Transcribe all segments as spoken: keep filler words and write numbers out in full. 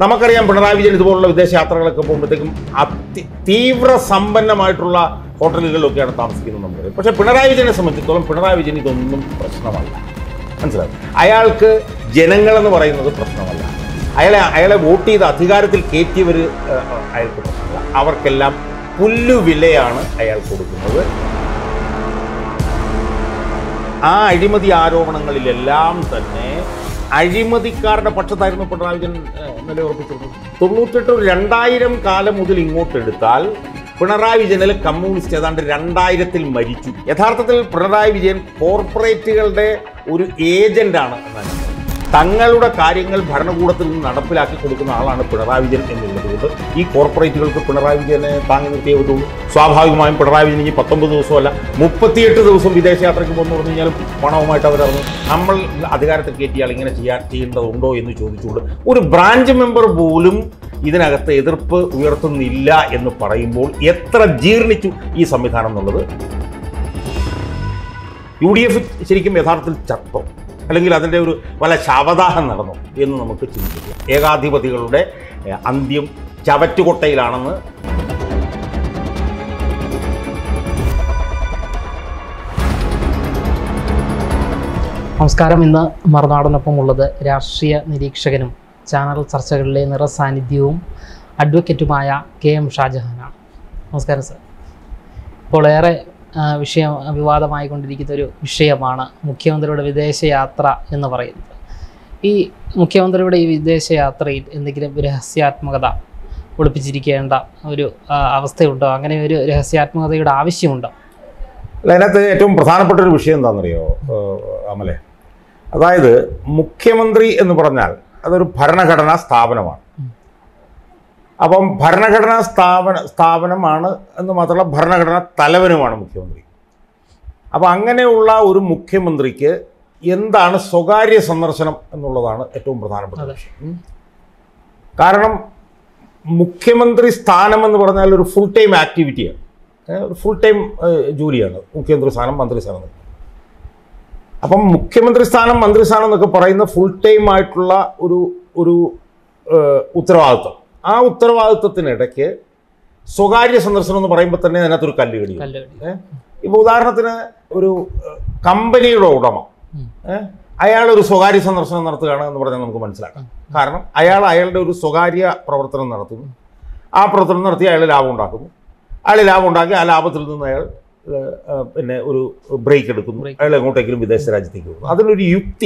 നമുക്കറിയാം പിണറായി വിജയൻ ഇതുപോലുള്ള വിദേശ യാത്രകളൊക്കെ പോകുമ്പോഴത്തേക്കും അതി തീവ്ര സമ്പന്നമായിട്ടുള്ള ഹോട്ടലുകളിലൊക്കെയാണ് താമസിക്കുന്നത് നമുക്കറിയാം. പക്ഷേ പിണറായി വിജയനെ സംബന്ധിച്ചിടത്തോളം പിണറായി വിജയൻ ഇതൊന്നും പ്രശ്നമല്ല. മനസ്സിലാവും. അയാൾക്ക് ജനങ്ങളെന്ന് പറയുന്നത് പ്രശ്നമല്ല. അയാളെ അയാളെ വോട്ട് ചെയ്ത് അധികാരത്തിൽ കയറ്റിയവർ അയാൾക്ക് പ്രശ്നമല്ല. അവർക്കെല്ലാം പുല്ലുവിലയാണ് അയാൾ കൊടുക്കുന്നത്. ആ അഴിമതി ആരോപണങ്ങളിലെല്ലാം തന്നെ അഴിമതിക്കാരുടെ പക്ഷത്തായിരുന്നു പിണറായി വിജയൻ നിലയുറപ്പിച്ചിരുന്നത്. തൊണ്ണൂറ്റെട്ട് രണ്ടായിരം കാലം മുതൽ ഇങ്ങോട്ട് എടുത്താൽ പിണറായി വിജയനിൽ കമ്മ്യൂണിസ്റ്റ് ഏതാണ്ട് രണ്ടായിരത്തിൽ മരിച്ചു. യഥാർത്ഥത്തിൽ പിണറായി വിജയൻ കോർപ്പറേറ്റുകളുടെ ഒരു ഏജന്റാണ് എന്നാണ്. തങ്ങളുടെ കാര്യങ്ങൾ ഭരണകൂടത്തിൽ നിന്ന് നടപ്പിലാക്കി കൊടുക്കുന്ന ആളാണ് പിണറായി വിജയൻ എന്നുള്ളത് കൊണ്ട് ഈ കോർപ്പറേറ്റുകൾക്ക് പിണറായി വിജയനെ താങ്ങി നിർത്തിയേ പറ്റുള്ളൂ. സ്വാഭാവികമായും പിണറായി വിജയൻ ഈ പത്തൊമ്പത് ദിവസമല്ല മുപ്പത്തിയെട്ട് ദിവസം വിദേശയാത്രയ്ക്ക് പോകുന്നു പറഞ്ഞു കഴിഞ്ഞാലും പണവുമായിട്ട് അവരറിഞ്ഞു. നമ്മൾ അധികാരത്തിൽ കയറ്റിയാൽ ഇങ്ങനെ ചെയ്യാൻ ചെയ്യേണ്ടതുണ്ടോ എന്ന് ചോദിച്ചുകൊണ്ട് ഒരു ബ്രാഞ്ച് മെമ്പർ പോലും ഇതിനകത്ത് എതിർപ്പ് ഉയർത്തുന്നില്ല എന്ന് പറയുമ്പോൾ എത്ര ജീർണിച്ചു ഈ സംവിധാനം എന്നുള്ളത്. യു ഡി എഫ് ശരിക്കും യഥാർത്ഥത്തിൽ ചത്തോ അല്ലെങ്കിൽ അതിൻ്റെ ഒരു വല്ല ശവദാഹം നടന്നു എന്ന് നമുക്ക് ചിന്തിക്കാം. ഏകാധിപതികളുടെ അന്ത്യം ചവറ്റുകൊട്ടയിലാണെന്ന് നമസ്കാരം. ഇന്ന് മറുനാടനൊപ്പം ഉള്ളത് രാഷ്ട്രീയ നിരീക്ഷകനും ചാനൽ ചർച്ചകളിലെ നിറസാന്നിധ്യവും അഡ്വക്കേറ്റുമായ കെ എം ഷാജഹാനാണ്. നമസ്കാരം സർ. ഇപ്പോൾ ഏറെ വിഷയം വിവാദമായിക്കൊണ്ടിരിക്കുന്ന ഒരു വിഷയമാണ് മുഖ്യമന്ത്രിയുടെ വിദേശയാത്ര എന്ന് പറയുന്നത്. ഈ മുഖ്യമന്ത്രിയുടെ ഈ വിദേശയാത്രയിൽ എന്തെങ്കിലും രഹസ്യാത്മകത ഒളിപ്പിച്ചിരിക്കേണ്ട ഒരു അവസ്ഥയുണ്ടോ? അങ്ങനെ ഒരു രഹസ്യാത്മകതയുടെ ആവശ്യമുണ്ടോ? അല്ല, അതിനകത്ത് ഏറ്റവും പ്രധാനപ്പെട്ട ഒരു വിഷയം എന്താണെന്നറിയോ അമലെ? അതായത് മുഖ്യമന്ത്രി എന്ന് പറഞ്ഞാൽ അതൊരു ഭരണഘടനാ സ്ഥാപനമാണ്. അപ്പം ഭരണഘടനാ സ്ഥാപന സ്ഥാപനമാണ് എന്ന് മാത്രമല്ല ഭരണഘടനാ തലവനുമാണ് മുഖ്യമന്ത്രി. അപ്പം അങ്ങനെയുള്ള ഒരു മുഖ്യമന്ത്രിക്ക് എന്താണ് സ്വകാര്യ സന്ദർശനം എന്നുള്ളതാണ് ഏറ്റവും പ്രധാനപ്പെട്ട വിഷയം. കാരണം മുഖ്യമന്ത്രി സ്ഥാനം എന്ന് പറഞ്ഞാൽ ഒരു ഫുൾ ടൈം ആക്ടിവിറ്റിയാണ്, ഒരു ഫുൾ ടൈം ജോലിയാണ് മുഖ്യമന്ത്രി സ്ഥാനം, മന്ത്രിസ്ഥാനം. അപ്പം മുഖ്യമന്ത്രി സ്ഥാനം, മന്ത്രിസ്ഥാനം എന്നൊക്കെ പറയുന്ന ഫുൾ ടൈം ആയിട്ടുള്ള ഒരു ഒരു ഉത്തരവാദിത്വം. ആ ഉത്തരവാദിത്വത്തിനിടയ്ക്ക് സ്വകാര്യ സന്ദർശനം എന്ന് പറയുമ്പോൾ തന്നെ അതിനകത്തൊരു കല്ലുകടി. ഇപ്പോൾ ഉദാഹരണത്തിന് ഒരു കമ്പനിയുടെ ഉടമ അയാളൊരു സ്വകാര്യ സന്ദർശനം നടത്തുകയാണ് എന്ന് പറഞ്ഞാൽ നമുക്ക് മനസ്സിലാക്കാം. കാരണം അയാൾ അയാളുടെ ഒരു സ്വകാര്യ പ്രവർത്തനം നടത്തുന്നു. ആ പ്രവർത്തനം നടത്തി അയാൾ ലാഭം ഉണ്ടാക്കുന്നു. അയാൾ ലാഭം ഉണ്ടാക്കി ആ ലാഭത്തിൽ നിന്ന് അയാൾ പിന്നെ ഒരു ബ്രേക്ക് എടുക്കുന്നു. അയാൾ എങ്ങോട്ടെങ്കിലും വിദേശ രാജ്യത്തേക്ക് പോകുന്നു. അതിനൊരു യുക്തി,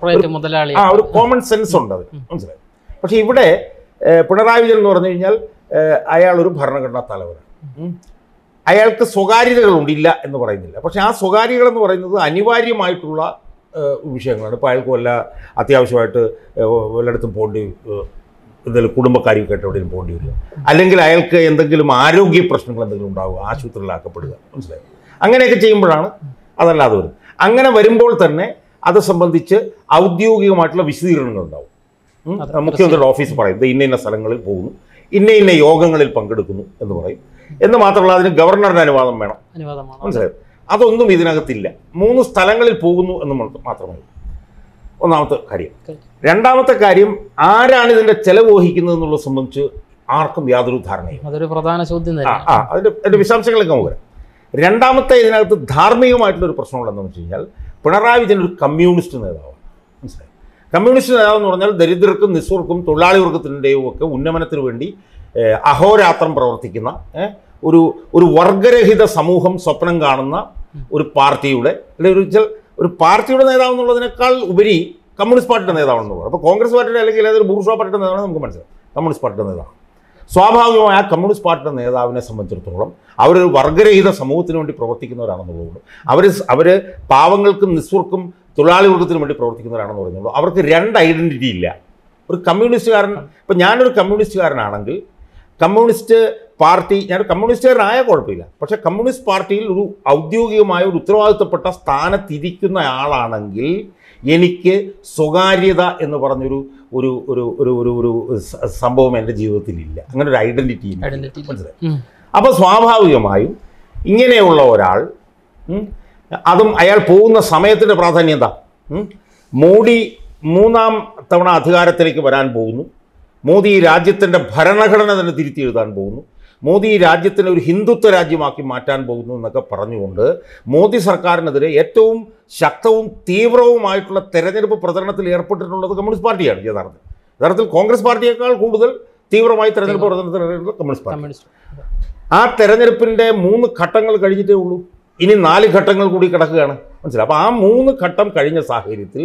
ആ ഒരു കോമൺ സെൻസ് ഉണ്ട്, അത് മനസ്സിലായി. പക്ഷെ ഇവിടെ പിണറായി വിജയൻ എന്ന് പറഞ്ഞു കഴിഞ്ഞാൽ അയാളൊരു ഭരണഘടനാ തലവനാണ്. അയാൾക്ക് സ്വകാര്യതകളുണ്ട്, ഇല്ല എന്ന് പറയുന്നില്ല. പക്ഷെ ആ സ്വകാര്യകൾ എന്ന് പറയുന്നത് അനിവാര്യമായിട്ടുള്ള വിഷയങ്ങളാണ്. ഇപ്പോൾ അയാൾക്ക് വല്ല അത്യാവശ്യമായിട്ട് വല്ലയിടത്തും പോകേണ്ടി, എന്തെങ്കിലും കുടുംബക്കാരിയൊക്കെ ആയിട്ട് എവിടെയും പോകേണ്ടി വരിക, അല്ലെങ്കിൽ അയാൾക്ക് എന്തെങ്കിലും ആരോഗ്യ പ്രശ്നങ്ങൾ എന്തെങ്കിലും ഉണ്ടാവുക, ആശുപത്രിയിലാക്കപ്പെടുക, മനസ്സിലായി. അങ്ങനെയൊക്കെ ചെയ്യുമ്പോഴാണ് അതല്ലാതെ വരും. അങ്ങനെ വരുമ്പോൾ തന്നെ അത് സംബന്ധിച്ച് ഔദ്യോഗികമായിട്ടുള്ള വിശദീകരണങ്ങൾ ഉണ്ടാവും. മുഖ്യമന്ത്രിയുടെ ഓഫീസ് പറയും ഇന്ന ഇന്ന സ്ഥലങ്ങളിൽ പോകുന്നു, ഇന്ന ഇന്ന യോഗങ്ങളിൽ പങ്കെടുക്കുന്നു എന്ന് പറയും. എന്ന് മാത്രമല്ല അതിന് ഗവർണറുടെ അനുവാദം വേണം, മനസ്സിലായോ? അതൊന്നും ഇതിനകത്തില്ല. മൂന്ന് സ്ഥലങ്ങളിൽ പോകുന്നു എന്ന് മാത്രമേ ഉള്ളൂ. ഒന്നാമത്തെ കാര്യം. രണ്ടാമത്തെ കാര്യം, ആരാണ് ഇതിൻ്റെ ചെലവ് വഹിക്കുന്നത് എന്നുള്ളത് സംബന്ധിച്ച് ആർക്കും യാതൊരു ധാരണയും. അതൊരു പ്രധാന ചോദ്യം. ആ അതിൻ്റെ അതിൻ്റെ വിശദാംശങ്ങളിലേക്ക് നമുക്ക് വരാം. രണ്ടാമത്തെ ഇതിനകത്ത് ധാർമ്മികമായിട്ടുള്ളൊരു പ്രശ്നമുള്ളതെന്ന് വെച്ച് കഴിഞ്ഞാൽ പിണറായി വിജയൻ ഒരു കമ്മ്യൂണിസ്റ്റ് നേതാവാണ്, മനസ്സിലായി. കമ്മ്യൂണിസ്റ്റ് നേതാവെന്ന് പറഞ്ഞാൽ ദരിദ്രർക്കും നിസ്വർക്കും തൊഴിലാളി വർഗത്തിൻ്റെയും ഒക്കെ ഉന്നമനത്തിന് വേണ്ടി അഹോരാത്രം പ്രവർത്തിക്കുന്ന ഒരു ഒരു വർഗരഹിത സമൂഹം സ്വപ്നം കാണുന്ന ഒരു പാർട്ടിയുടെ അല്ലെങ്കിൽ ഒരു ഒരു പാർട്ടിയുടെ നേതാവ് എന്നുള്ളതിനേക്കാൾ ഉപരി കമ്മ്യൂണിസ്റ്റ് പാർട്ടിയുടെ നേതാവെന്ന് പറയും. അപ്പോൾ കോൺഗ്രസ് പാർട്ടിയുടെ അല്ലെങ്കിൽ ഏതൊരു ബൂർഷ്വാ പാർട്ടിയുടെ നേതാവാണ് നമുക്ക് മനസ്സിലാവും. കമ്മ്യൂണിസ്റ്റ് പാർട്ടിയുടെ നേതാവ് സ്വാഭാവികമായി ആ കമ്മ്യൂണിസ്റ്റ് പാർട്ടിയുടെ നേതാവിനെ സംബന്ധിച്ചിടത്തോളം അവരൊരു വർഗരഹിത സമൂഹത്തിന് വേണ്ടി പ്രവർത്തിക്കുന്നവരാണെന്നുള്ളതുകൊണ്ട് അവർ അവർ പാവങ്ങൾക്കും നിസ്വർക്കും തൊഴിലാളി വർഗത്തിന് വേണ്ടി പ്രവർത്തിക്കുന്നവരാണെന്ന് പറയുന്നുള്ളൂ. അവർക്ക് രണ്ട് ഐഡൻറ്റിറ്റി ഇല്ല. ഒരു കമ്മ്യൂണിസ്റ്റുകാരൻ, ഇപ്പം ഞാനൊരു കമ്മ്യൂണിസ്റ്റുകാരനാണെങ്കിൽ കമ്മ്യൂണിസ്റ്റ് പാർട്ടി, ഞാനൊരു കമ്മ്യൂണിസ്റ്റുകാരനായ കുഴപ്പമില്ല, പക്ഷേ കമ്മ്യൂണിസ്റ്റ് പാർട്ടിയിൽ ഒരു ഔദ്യോഗികമായ ഒരു ഉത്തരവാദിത്തപ്പെട്ട സ്ഥാനത്തിരിക്കുന്ന ആളാണെങ്കിൽ എനിക്ക് സ്വകാര്യത എന്ന് പറഞ്ഞൊരു ഒരു ഒരു ഒരു ഒരു ഒരു സംഭവം എൻ്റെ ജീവിതത്തിലില്ല. അങ്ങനെ ഒരു ഐഡൻറ്റിറ്റി ഇല്ല, മനസ്സിലായി. അപ്പോൾ സ്വാഭാവികമായും ഇങ്ങനെയുള്ള ഒരാൾ, അതും അയാൾ പോകുന്ന സമയത്തിൻ്റെ പ്രാധാന്യം എന്താ? മോഡി മൂന്നാം തവണ അധികാരത്തിലേക്ക് വരാൻ പോകുന്നു. മോദി ഈ രാജ്യത്തിൻ്റെ ഭരണഘടന തന്നെ തിരുത്തി എഴുതാൻ പോകുന്നു, മോദി ഈ രാജ്യത്തിനെ ഒരു ഹിന്ദുത്വ രാജ്യമാക്കി മാറ്റാൻ പോകുന്നു എന്നൊക്കെ പറഞ്ഞുകൊണ്ട് മോദി സർക്കാരിനെതിരെ ഏറ്റവും ശക്തവും തീവ്രവുമായിട്ടുള്ള തെരഞ്ഞെടുപ്പ് പ്രചരണത്തിൽ ഏർപ്പെട്ടിട്ടുള്ളത് കമ്മ്യൂണിസ്റ്റ് പാർട്ടിയാണ്. യഥാർത്ഥത്തിൽ യഥാർത്ഥത്തിൽ കോൺഗ്രസ് പാർട്ടിയേക്കാൾ കൂടുതൽ തീവ്രമായി തെരഞ്ഞെടുപ്പ് പ്രചരണത്തിൽ കമ്മ്യൂണിസ്റ്റ് പാർട്ടി. ആ തെരഞ്ഞെടുപ്പിൻ്റെ മൂന്ന് ഘട്ടങ്ങൾ കഴിഞ്ഞിട്ടേ ഉള്ളൂ, ഇനി നാല് ഘട്ടങ്ങൾ കൂടി കിടക്കുകയാണ്. മനസ്സിലായി? അപ്പോൾ ആ മൂന്ന് ഘട്ടം കഴിഞ്ഞ സാഹചര്യത്തിൽ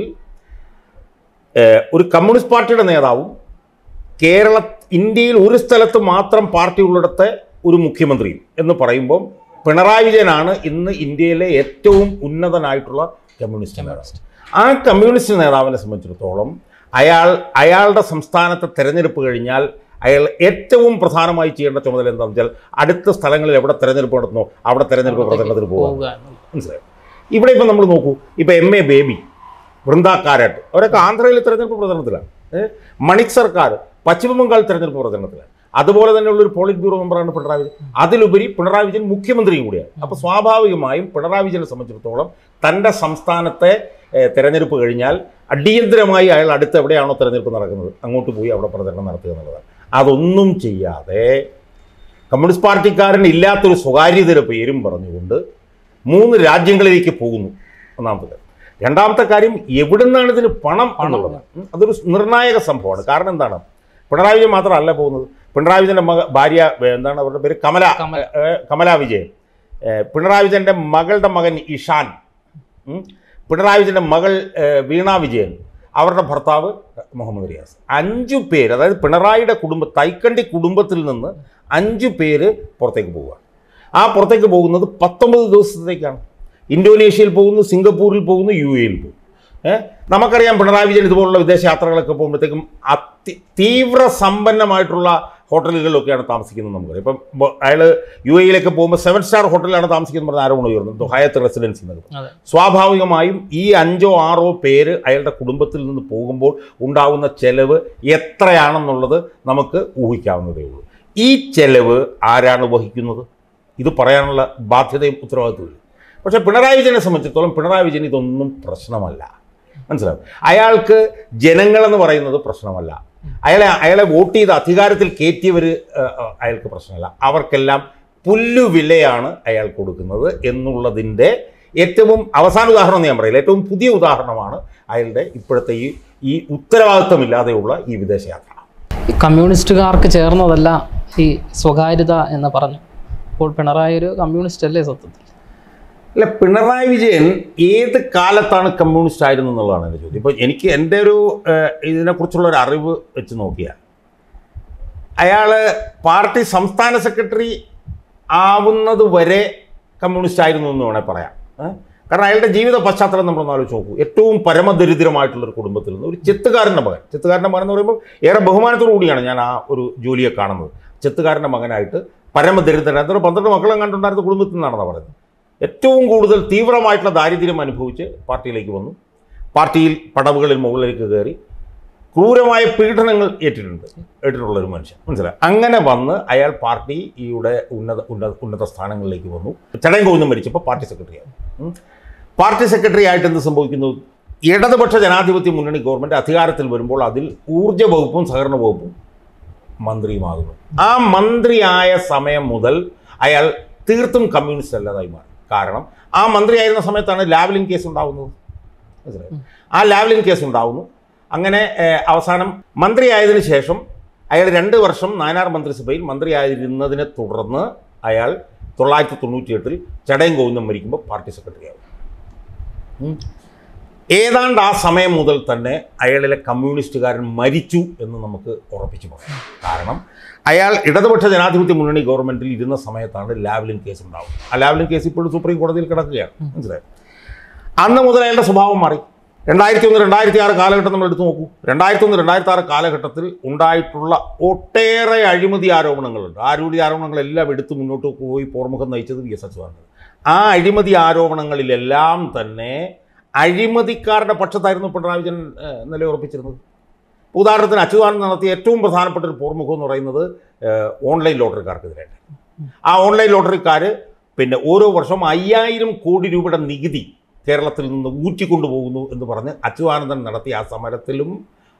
ഒരു കമ്മ്യൂണിസ്റ്റ് പാർട്ടിയുടെ നേതാവും കേരള ഇന്ത്യയിൽ ഒരു സ്ഥലത്ത് മാത്രം പാർട്ടി ഉള്ളിടത്തെ ഒരു മുഖ്യമന്ത്രിയും എന്ന് പറയുമ്പോൾ പിണറായി വിജയനാണ് ഇന്ന് ഇന്ത്യയിലെ ഏറ്റവും ഉന്നതനായിട്ടുള്ള കമ്മ്യൂണിസ്റ്റ് നേതാവ്. ആ കമ്മ്യൂണിസ്റ്റ് നേതാവിനെ സംബന്ധിച്ചിടത്തോളം അയാൾ അയാളുടെ സംസ്ഥാനത്തെ തെരഞ്ഞെടുപ്പ് കഴിഞ്ഞാൽ അയാൾ ഏറ്റവും പ്രധാനമായി ചെയ്യേണ്ട ചുമതല എന്താണെന്ന് വെച്ചാൽ അടുത്ത സ്ഥലങ്ങളിൽ എവിടെ തെരഞ്ഞെടുപ്പ് നടത്തുന്നോ അവിടെ തെരഞ്ഞെടുപ്പ് പ്രചരണത്തിന് പോകുക. മനസ്സിലായി? ഇവിടെ ഇപ്പം നമ്മൾ നോക്കൂ, ഇപ്പം എം എ ബേബി, വൃന്ദ കാരാട്ട് അവരൊക്കെ ആന്ധ്രയിൽ തെരഞ്ഞെടുപ്പ് പ്രചരണത്തിലാണ്. മണിക് സർക്കാർ പശ്ചിമ ബംഗാൾ തെരഞ്ഞെടുപ്പ് പ്രചരണത്തിലാണ്. അതുപോലെ തന്നെയുള്ളൊരു പോളിറ്റ് ബ്യൂറോ മെമ്പറാണ് പിണറായി വിജയൻ. അതിലുപരി പിണറായി വിജയൻ മുഖ്യമന്ത്രിയും കൂടിയാണ്. അപ്പോൾ സ്വാഭാവികമായും പിണറായി വിജയനെ സംബന്ധിച്ചിടത്തോളം തൻ്റെ സംസ്ഥാനത്തെ തെരഞ്ഞെടുപ്പ് കഴിഞ്ഞാൽ അടിയന്തരമായി അയാൾ അടുത്ത് എവിടെയാണോ തെരഞ്ഞെടുപ്പ് നടക്കുന്നത് അങ്ങോട്ട് പോയി അവിടെ പ്രചരണം നടത്തുക എന്നുള്ളതാണ്. അതൊന്നും ചെയ്യാതെ കമ്മ്യൂണിസ്റ്റ് പാർട്ടിക്കാരൻ ഇല്ലാത്തൊരു സ്വകാര്യതയുടെ പേരും പറഞ്ഞുകൊണ്ട് മൂന്ന് രാജ്യങ്ങളിലേക്ക് പോകുന്നു. ഒന്നാമത്തെ. രണ്ടാമത്തെ കാര്യം, എവിടെ നിന്നാണ് ഇതിന് പണം എന്നുള്ളത് അതൊരു നിർണായക സംഭവമാണ്. കാരണം എന്താണ്, പിണറായി വിജയൻ മാത്രമല്ല പോകുന്നത്. പിണറായി വിജയൻ്റെ മക ഭാര്യ എന്താണ് അവരുടെ പേര്, കമല കമല വിജയൻ, പിണറായി വിജയൻ്റെ മകളുടെ മകൻ ഇഷാൻ, പിണറായി വിജയൻ്റെ മകൾ വീണ വിജയൻ, അവരുടെ ഭർത്താവ് മുഹമ്മദ് റിയാസ്. അഞ്ചു പേര്, അതായത് പിണറായിയുടെ കുടുംബ തൈക്കണ്ടി കുടുംബത്തിൽ നിന്ന് അഞ്ചു പേര് പുറത്തേക്ക് പോവുക. ആ പുറത്തേക്ക് പോകുന്നത് പത്തൊമ്പത് ദിവസത്തേക്കാണ്. ഇന്തോനേഷ്യയിൽ പോകുന്നു, സിംഗപ്പൂരിൽ പോകുന്നു, യു എയിൽ പോകുന്നു. ഏഹ് നമുക്കറിയാം പിണറായി വിജയൻ ഇതുപോലുള്ള വിദേശ യാത്രകളൊക്കെ പോകുമ്പോഴത്തേക്കും അതി തീവ്ര സമ്പന്നമായിട്ടുള്ള ഹോട്ടലുകളിലൊക്കെയാണ് താമസിക്കുന്നത്. നമുക്കറിയാം ഇപ്പം അയാൾ യു എയിലേക്ക് പോകുമ്പോൾ സെവൻ സ്റ്റാർ ഹോട്ടലിലാണ് താമസിക്കുന്നത് പറഞ്ഞ ആരോപണം ഉയർന്നത്, ഹയത്ത് റെസിഡൻസി എന്നൊക്കെ. സ്വാഭാവികമായും ഈ അഞ്ചോ ആറോ പേര് അയാളുടെ കുടുംബത്തിൽ നിന്ന് പോകുമ്പോൾ ഉണ്ടാകുന്ന ചെലവ് എത്രയാണെന്നുള്ളത് നമുക്ക് ഊഹിക്കാവുന്നതേ ഉള്ളൂ. ഈ ചെലവ് ആരാണ് വഹിക്കുന്നത്? ഇത് പറയാനുള്ള ബാധ്യതയും ഉത്തരവാദിത്വമില്ല. പക്ഷേ പിണറായി വിജയനെ സംബന്ധിച്ചിടത്തോളം പിണറായി വിജയൻ ഇതൊന്നും പ്രശ്നമല്ല. മനസ്സിലാവും? അയാൾക്ക് ജനങ്ങളെന്ന് പറയുന്നത് പ്രശ്നമല്ല. അയാളെ അയാളെ വോട്ട് ചെയ്ത് അധികാരത്തിൽ കയറ്റിയവർ അയാൾക്ക് പ്രശ്നമല്ല. അവർക്കെല്ലാം പുല്ലുവിലയാണ് അയാൾ കൊടുക്കുന്നത് എന്നുള്ളതിൻ്റെ ഏറ്റവും അവസാന ഉദാഹരണം എന്ന് ഞാൻ പറയില്ല, ഏറ്റവും പുതിയ ഉദാഹരണമാണ് അയാളുടെ ഇപ്പോഴത്തെ ഈ ഈ ഉത്തരവാദിത്വമില്ലാതെയുള്ള ഈ വിദേശയാത്ര. ഈ കമ്മ്യൂണിസ്റ്റുകാർക്ക് ചേർന്നതല്ല ഈ സ്വകാര്യത എന്ന് പറഞ്ഞു. അപ്പോൾ പിണറായി ഒരു കമ്മ്യൂണിസ്റ്റ് അല്ലേ സത്യത്തിൽ? അല്ല, പിണറായി വിജയൻ ഏത് കാലത്താണ് കമ്മ്യൂണിസ്റ്റ് ആയിരുന്നു എന്നുള്ളതാണ് എൻ്റെ ചോദ്യം. ഇപ്പോൾ എനിക്ക് എൻ്റെ ഒരു ഇതിനെക്കുറിച്ചുള്ള ഒരു അറിവ് വെച്ച് നോക്കിയാൽ അയാൾ പാർട്ടി സംസ്ഥാന സെക്രട്ടറി ആവുന്നത് വരെ കമ്മ്യൂണിസ്റ്റ് ആയിരുന്നു എന്ന് വേണേൽ പറയാം. കാരണം അയാളുടെ ജീവിത പശ്ചാത്തലം നമ്മളൊന്ന് ആലോചിച്ച് നോക്കൂ. ഏറ്റവും പരമദരിദ്രമായിട്ടുള്ളൊരു കുടുംബത്തിൽ നിന്ന് ഒരു ചെത്തുകാരൻ്റെ മകൻ, ചെത്തുകാരൻ്റെ മകൻ എന്ന് പറയുമ്പോൾ ഏറെ ബഹുമാനത്തോടു കൂടിയാണ് ഞാൻ ആ ഒരു ജോലിയെ കാണുന്നത്. ചെത്തുകാരൻ്റെ മകനായിട്ട് പരമദരിദ്രൻ, അതൊരു പന്ത്രണ്ട് മക്കളും കണ്ടുണ്ടായിരുന്ന കുടുംബത്തിൽ നിന്നാണെന്ന് പറയുന്നത്. ഏറ്റവും കൂടുതൽ തീവ്രമായിട്ടുള്ള ദാരിദ്ര്യം അനുഭവിച്ച് പാർട്ടിയിലേക്ക് വന്നു. പാർട്ടിയിൽ പടവുകളിൽ മുകളിലേക്ക് കയറി ക്രൂരമായ പീഡനങ്ങൾ ഏറ്റിട്ടുണ്ട് ഏറ്റിട്ടുള്ളൊരു മനുഷ്യൻ. മനസ്സിലായി? അങ്ങനെ വന്ന് അയാൾ പാർട്ടിയുടെ ഉന്നത ഉന്നത ഉന്നത സ്ഥാനങ്ങളിലേക്ക് വന്നു. ചടയൻകോവിന്ദൻ മരിച്ചപ്പോൾ പാർട്ടി സെക്രട്ടറി ആയി. പാർട്ടി സെക്രട്ടറി ആയിട്ട് എന്ത് സംഭവിക്കുന്നു? ഇടതുപക്ഷ ജനാധിപത്യ മുന്നണി ഗവൺമെൻറ് അധികാരത്തിൽ വരുമ്പോൾ അതിൽ ഊർജ്ജ വകുപ്പും സഹകരണ വകുപ്പും മന്ത്രിയുമാകുന്നു. ആ മന്ത്രിയായ സമയം മുതൽ അയാൾ തീർത്തും കമ്മ്യൂണിസ്റ്റ് അല്ലാതായി മാറി. കാരണം ആ മന്ത്രിയായിരുന്ന സമയത്താണ് ലാവ്ലിൻ കേസ് ഉണ്ടാകുന്നത്. മനസ്സിലായി? ആ ലാവ്ലിൻ കേസ് ഉണ്ടാകുന്നു. അങ്ങനെ അവസാനം മന്ത്രിയായതിനു ശേഷം അയാൾ രണ്ട് വർഷം നായനാർ മന്ത്രിസഭയിൽ മന്ത്രിയായിരുന്നതിനെ തുടർന്ന് അയാൾ തൊള്ളായിരത്തി തൊണ്ണൂറ്റി എട്ടിൽ ചടയൻകോവിന്ദൻ മരിക്കുമ്പോൾ പാർട്ടി സെക്രട്ടറി ആകും. ഏതാണ്ട് ആ സമയം മുതൽ തന്നെ അയാളിലെ കമ്മ്യൂണിസ്റ്റുകാരൻ മരിച്ചു എന്ന് നമുക്ക് ഉറപ്പിച്ചു പറയാം. കാരണം അയാൾ ഇടതുപക്ഷ ജനാധിപത്യ മുന്നണി ഗവൺമെൻറ്റിൽ ഇരുന്ന സമയത്താണ് ലാവ്ലിൻ കേസ് ഉണ്ടാവും. ആ ലാവ്ലിൻ കേസ് ഇപ്പോഴും സുപ്രീം കോടതിയിൽ കിടക്കുകയാണ്. മനസ്സിലായി? അന്ന് മുതൽ അയാളുടെ സ്വഭാവം മാറി. രണ്ടായിരത്തി ഒന്ന് രണ്ടായിരത്തി ആറ് കാലഘട്ടം നമ്മൾ എടുത്തു നോക്കൂ. രണ്ടായിരത്തി ഒന്ന് രണ്ടായിരത്തി ആറ് കാലഘട്ടത്തിൽ ഉണ്ടായിട്ടുള്ള ഒട്ടേറെ അഴിമതി ആരോപണങ്ങളുണ്ട്. ആ അഴിമതി ആരോപണങ്ങളെല്ലാം എടുത്ത് മുന്നോട്ട് പോയി പോർമുഖം നയിച്ചത് വി എസ് അച്യുതാനന്ദൻ. ആ അഴിമതി ആരോപണങ്ങളിലെല്ലാം തന്നെ അഴിമതിക്കാരുടെ പക്ഷത്തായിരുന്നു പിണറായി വിജയൻ നിലയുറപ്പിച്ചിരുന്നത്. ഉദാഹരണത്തിന് അച്യുതാനന്ദൻ നടത്തിയ ഏറ്റവും പ്രധാനപ്പെട്ട ഒരു പോർമുഖം എന്ന് പറയുന്നത് ഓൺലൈൻ ലോട്ടറിക്കാർക്കെതിരായിട്ട്. ആ ഓൺലൈൻ ലോട്ടറിക്കാർ പിന്നെ ഓരോ വർഷവും അയ്യായിരം കോടി രൂപയുടെ നികുതി കേരളത്തിൽ നിന്ന് ഊറ്റിക്കൊണ്ടുപോകുന്നു എന്ന് പറഞ്ഞ് അച്യുതാനന്ദൻ നടത്തിയ ആ സമരത്തിലും